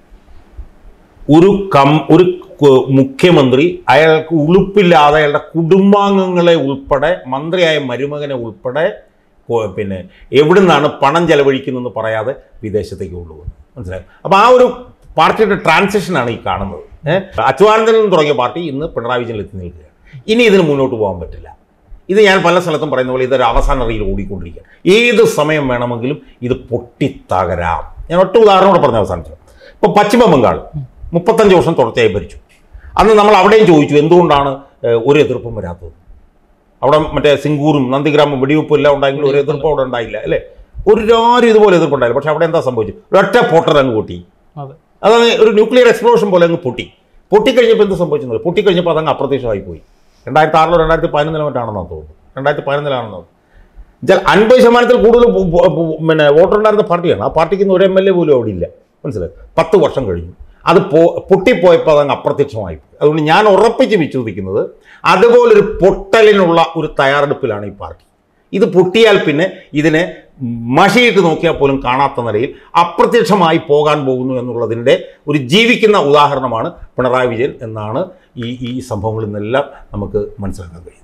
ഒരു കം ഒരു മുഖ്യമന്ത്രി അയാൾക്ക് ഉളുപ്പില്ലാതെ അയാളുടെ കുടുംബാംഗങ്ങളെ ഉൾപ്പെടെ മന്ത്രിയായ മരുമകനെ ഉൾപ്പെടെ പിന്നെ എവിടെ നിന്നാണ് പണം ചെലവഴിക്കുന്നതെന്ന് പറയാതെ വിദേശത്തേക്ക് കൊണ്ടുപോകുന്നത്. മനസ്സിലായി? അപ്പോൾ ആ ഒരു പാർട്ടിയുടെ ട്രാൻസിഷനാണ് ഈ കാണുന്നത്. അച്യുതാനന്ദനിൽ നിന്ന് തുടങ്ങിയ പാർട്ടി ഇന്ന് പിണറായി വിജയനിൽ എത്തി നിൽക്കുകയാണ്. ഇനി ഇതിന് മുന്നോട്ട് പോകാൻ പറ്റില്ല. ഇത് ഞാൻ പല സ്ഥലത്തും പറയുന്ന പോലെ ഇതൊരു അവസാന റീൽ ഓടിക്കൊണ്ടിരിക്കുകയാണ്. ഏത് സമയം വേണമെങ്കിലും ഇത് പൊട്ടിത്തകരാം. ഞാൻ ഒറ്റ ഉദാഹരണം കൂടെ പറഞ്ഞ് അവസാനിച്ചു. ഇപ്പോൾ പശ്ചിമ ബംഗാൾ മുപ്പത്തഞ്ച് വർഷം തുടർച്ചയായി ഭരിച്ചു. അന്ന് നമ്മൾ അവിടെയും ചോദിച്ചു എന്തുകൊണ്ടാണ് ഒരു എതിർപ്പും വരാത്തത്. അവിടെ മറ്റേ സിംഗൂറും നന്ദിഗ്രാമും വെടിവെപ്പും എല്ലാം ഉണ്ടായെങ്കിലും ഒരു എതിർപ്പ് അവിടെ ഉണ്ടായില്ല അല്ലേ? ഒരാരും ഇതുപോലെ എതിർപ്പുണ്ടായില്ല. പക്ഷെ അവിടെ എന്താ സംഭവിച്ചു? ഒരൊറ്റ പൊട്ടൽ അങ്ങ് പൊട്ടി. അതാണ് ഒരു ന്യൂക്ലിയർ എക്സ്പ്ലോഷൻ പോലെ അങ്ങ് പൊട്ടി. പൊട്ടിക്കഴിഞ്ഞപ്പോൾ എന്ത് സംഭവിച്ചത്? പൊട്ടിക്കഴിഞ്ഞപ്പോൾ അതങ്ങ് അപ്രത്യക്ഷമായി പോയി. രണ്ടായിരത്തി ആറിലോ രണ്ടായിരത്തി പതിനൊന്നിലോ മറ്റാണെന്നാണ് തോന്നുന്നു. രണ്ടായിരത്തി പതിനൊന്നിലാണെന്ന് വെച്ചാൽ അൻപത് ശതമാനത്തിൽ കൂടുതൽ പിന്നെ വോട്ടുണ്ടായിരുന്ന പാർട്ടിയാണ്. ആ പാർട്ടിക്ക് ഒരു എം എൽ എ പോലും അവിടെ ഇല്ല. മനസ്സിലായി? പത്ത് വർഷം കഴിഞ്ഞു. അത് പോ പൊട്ടിപ്പോയപ്പോൾ അതങ്ങ് അപ്രത്യക്ഷമായി. അതുകൊണ്ട് ഞാൻ ഉറപ്പിച്ച് വിശ്വസിക്കുന്നത് അതുപോലൊരു പൊട്ടലിനുള്ള ഒരു തയ്യാറെടുപ്പിലാണ് ഈ പാർട്ടി. ഇത് പൊട്ടിയാൽ പിന്നെ ഇതിനെ മഷിയിട്ട് നോക്കിയാൽ പോലും കാണാത്ത നിലയിൽ അപ്രത്യക്ഷമായി പോകാൻ പോകുന്നു എന്നുള്ളതിൻ്റെ ഒരു ജീവിക്കുന്ന ഉദാഹരണമാണ് പിണറായി വിജയൻ എന്നാണ് ഈ ഈ സംഭവങ്ങളിൽ നിന്നെല്ലാം നമുക്ക് മനസ്സിലാക്കാൻ കഴിയുന്നത്.